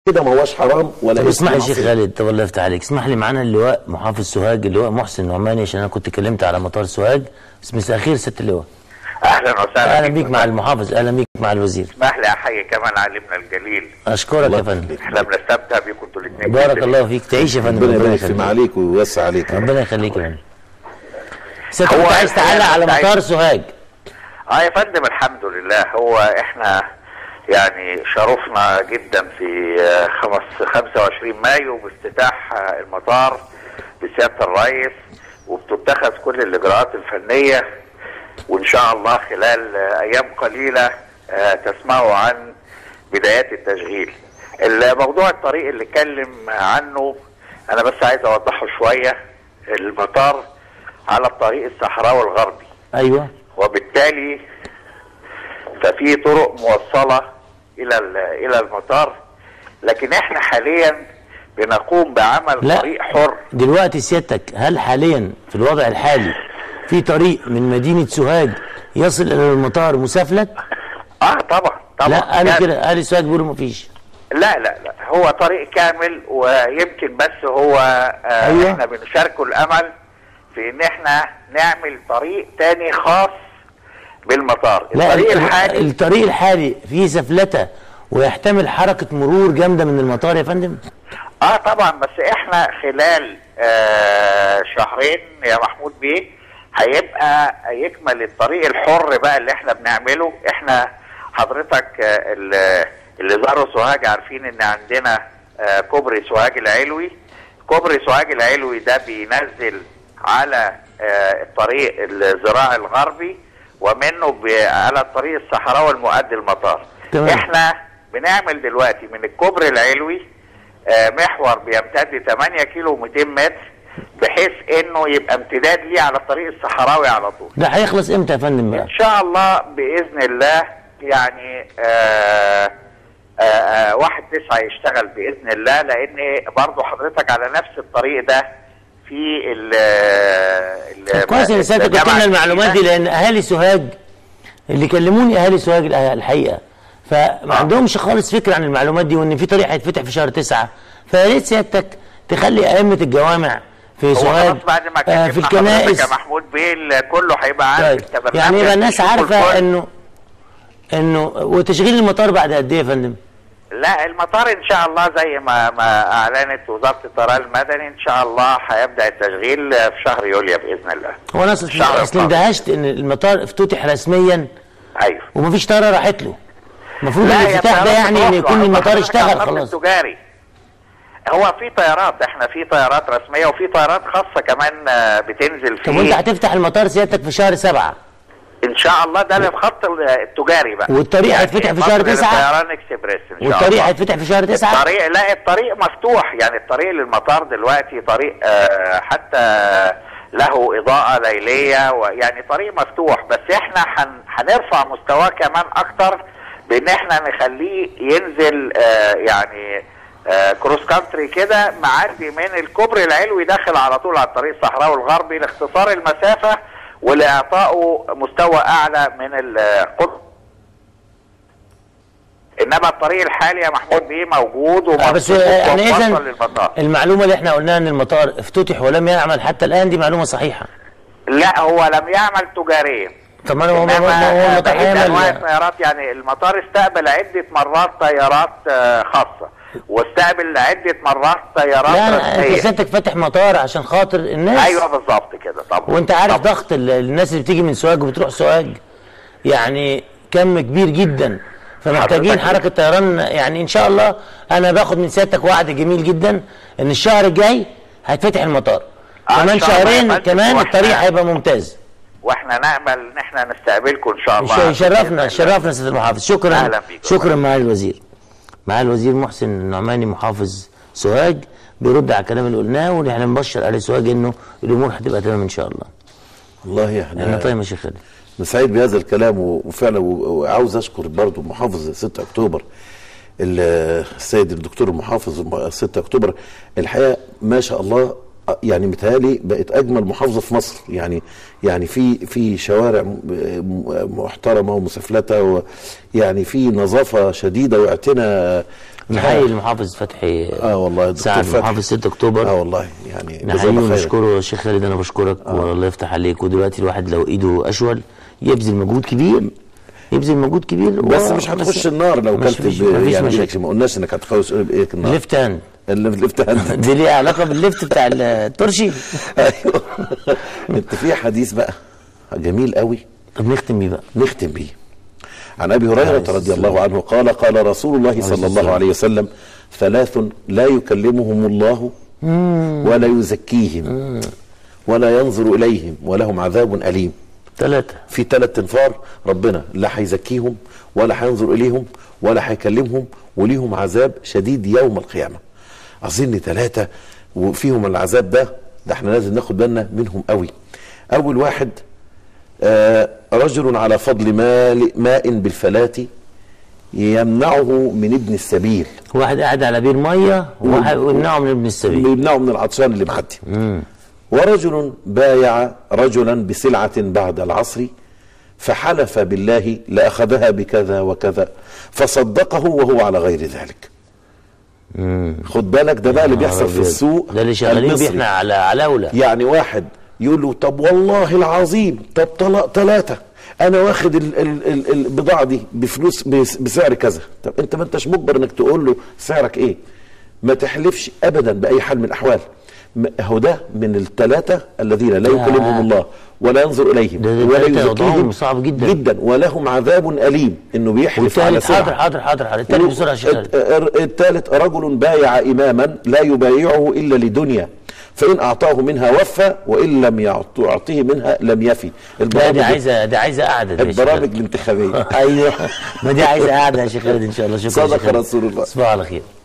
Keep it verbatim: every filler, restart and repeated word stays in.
كده ما هوش حرام ولا اسمح لي يا شيخ خالد، طب الله يفتح عليك، اسمح لي معانا اللواء محافظ سوهاج اللواء محسن النعماني، عشان انا كنت اتكلمت على مطار سوهاج. مساء الخير ست اللواء. اهلا وسهلا. اهلا بيك مع المحافظ، اهلا بيك مع الوزير. اسمح لي احيي كمان علمنا الجليل. اشكرك يا فندم. احنا بنستمتع بيكم انتوا الاثنين. بارك الله فيك، تعيش يا فندم. ربنا يبارك عليك ويوسع عليك. ربنا يخليك يا فندم. ست انت عايز تعلق على مطار سوهاج؟ اه يا فندم الحمد لله. هو احنا يعني شرفنا جدا في خمسة وعشرين مايو بافتتاح المطار بسيادة الرئيس، وبتتخذ كل الاجراءات الفنية، وان شاء الله خلال ايام قليلة تسمعوا عن بدايات التشغيل. الموضوع الطريق اللي اتكلم عنه انا بس عايز اوضحه شوية. المطار على الطريق الصحراوي الغربي، ايوه، وبالتالي ففي طرق موصلة الى الى المطار، لكن احنا حاليا بنقوم بعمل لا. طريق حر. دلوقتي سيادتك هل حاليا في الوضع الحالي في طريق من مدينة سوهاج يصل الى المطار مسافلت؟ اه طبعا طبعا. لا قالوا كده، اهل سوهاج بيقولوا مفيش. لا لا لا، هو طريق كامل، ويمكن بس هو آه أيوة. احنا بنشاركه الامل في ان احنا نعمل طريق تاني خاص بالمطار. لا الطريق الحالي الطريق الحالي فيه سفلته ويحتمل حركة مرور جامدة من المطار يا فندم؟ اه طبعا، بس احنا خلال آه شهرين يا محمود بيه هيبقى يكمل الطريق الحر بقى اللي احنا بنعمله. احنا حضرتك آه اللي زاروا سوهاج عارفين ان عندنا آه كوبري سوهاج العلوي. كوبري سوهاج العلوي ده بينزل على آه الطريق الزراعي الغربي، ومنه على الطريق الصحراوي المؤدي المطار. تمام. احنا بنعمل دلوقتي من الكوبري العلوي آه محور بيمتد ثمانية كيلو ومئتين متر، بحيث انه يبقى امتداد ليه على الطريق الصحراوي على طول. ده هيخلص امتى يا فندم بقى؟ ان شاء الله باذن الله يعني آه آه آه واحد تسعة يشتغل باذن الله، لان برضه حضرتك على نفس الطريق ده في ال كويس ان سيادتك قلت لنا المعلومات دي، لان اهالي سوهاج اللي كلموني اهالي سوهاج الحقيقه فما عندهمش خالص فكره عن المعلومات دي، وان في طريق هيتفتح في شهر تسعة. فيا ريت سيادتك تخلي ائمه الجوامع في سوهاج آه في الكنائس يا محمود بيه كله هيبقى عارف التبرنامج، يعني يبقى الناس عارفه انه انه وتشغيل المطار بعد قد ايه يا فندم؟ لا المطار ان شاء الله زي ما ما اعلنت وزاره الطيران المدني ان شاء الله هيبدا التشغيل في شهر يوليو باذن الله. هو انا اصل اندهشت ان المطار افتتح رسميا. ايوه. ومفيش طياره راحت له. المفروض الافتتاح ده يعني ان يكون المطار اشتغل خلاص. التجاري. هو في طيارات، احنا في طيارات رسميه وفي طيارات خاصه كمان بتنزل فيه. طب وانت هتفتح المطار سيادتك في شهر سبعة ان شاء الله، ده الخط التجاري بقى. والطريق هيتفتح في شهر تسعة. طيران اكسبريس ان شاء الله. والطريق هيتفتح في شهر تسعة. الطريق لا الطريق مفتوح، يعني الطريق للمطار دلوقتي طريق آه حتى له اضاءه ليليه، ويعني طريق مفتوح، بس احنا هن هنرفع مستواه كمان اكتر بان احنا نخليه ينزل آه يعني آه كروس كانتري كده، معدي من الكوبري العلوي داخل على طول على الطريق الصحراوي الغربي لاختصار المسافه ولاعطائه مستوى اعلى من القطر. انما الطريق الحالي يا محمود بيه موجود وموصل بس يعني اذا للمطار. المعلومه اللي احنا قلناها ان المطار افتتح ولم يعمل حتى الان دي معلومه صحيحه؟ لا هو لم يعمل تجاريا. طب ما هو هو المطار انواع الطيارات، يعني المطار استقبل عده مرات طيارات خاصه واستقبل عده مرات طيارات لا رسميه. لا انت سيادتك فاتح مطار عشان خاطر الناس. ايوه بالظبط كده طبعا. وانت عارف طبعا. ضغط الناس اللي بتيجي من سوهاج وبتروح سوهاج يعني كم كبير جدا، فمحتاجين حركه طيران. يعني ان شاء الله انا باخد من سيادتك وعد جميل جدا ان الشهر الجاي هيتفتح المطار. كمان شهرين كمان الطريق هيبقى ممتاز. واحنا نامل ان احنا نستقبلكم ان شاء الله. شرفنا شرفنا سياده المحافظ. شكرا. اهلا بيكم. شكرا. مع الوزير مع الوزير محسن النعماني محافظ سوهاج بيرد على الكلام اللي قلناه، ونحن نبشر على سوهاج انه الامور هتبقى تمام ان شاء الله. والله احنا احنا طيب يا شيخ خالد. انا سعيد بهذا الكلام، وفعلا وعاوز اشكر برضه محافظ ستة اكتوبر السيد الدكتور المحافظ ستة اكتوبر. الحقيقه ما شاء الله يعني متهيألي بقت اجمل محافظه في مصر. يعني يعني في في شوارع محترمه ومسفلته، ويعني في نظافه شديده واعتناء نحيي المحافظ فتحي اه والله سعد محافظ ستة اكتوبر. اه والله يعني نحييه ونشكره يا شيخ خالد. انا بشكرك آه. والله يفتح عليك. ودلوقتي الواحد لو ايده اشول يبذل مجهود كبير، يبذل مجهود كبير بس مش هتخش النار لو كلت يعني مشاكل. ما قلناش انك هتخش بايه النار. ليفت هاند الليفت هاند دي ليها علاقه بالليفت بتاع الترشي. ايوه. انت في حديث بقى جميل قوي. طب نختم بيه بقى. نختم بيه. عن ابي هريره رضي الله عنه قال قال رسول الله صلى الله عليه وسلم ثلاث لا يكلمهم الله ولا يزكيهم ولا ينظر اليهم ولهم عذاب اليم. ثلاثه في ثلاث تنفار ربنا لا هيزكيهم ولا هينظر اليهم ولا هيكلمهم وليهم عذاب شديد يوم القيامه. اظن ثلاثه وفيهم العذاب ده ده احنا لازم ناخد بالنا منهم قوي. اول واحد آه رجل على فضل ماء ماء بالفلاة يمنعه من ابن السبيل. واحد قاعد على بير ميه ويمنعه من ابن السبيل، يمنعه من العطشان اللي معدي. ورجل بايع رجلا بسلعة بعد العصر فحلف بالله لأخذها بكذا وكذا فصدقه وهو على غير ذلك. مم. خد بالك ده بقى اللي بيحصل في السوق. ده اللي شغالين بيه احنا على علاوله. يعني واحد يقول له طب والله العظيم طب طلاق ثلاثة انا واخد ال ال ال البضاعة دي بفلوس بسعر كذا. طب انت ما انتش مجبر انك تقول له سعرك ايه. ما تحلفش ابدا باي حال من الاحوال. هو ده من الثلاثة الذين لا يكلمهم الله ولا ينظر اليهم ولا يزكيهم. صعب جدا جدا ولهم عذاب اليم. انه بيحلف على سلعة. حاضر حاضر حاضر حاضر الثالث بسرعه شغال. الثالث رجل بايع اماما لا يبايعه الا لدنيا فإن أعطاه منها وفى وإن لم يعطيه منها لم يفي. لا دي عايزة دي عايزة قعدة. البرامج الانتخابية. أيوه ما دي عايزة قعدة يا شيخ خالد إن شاء الله. شكرا. صدق رسول الله. تصبحوا على خير.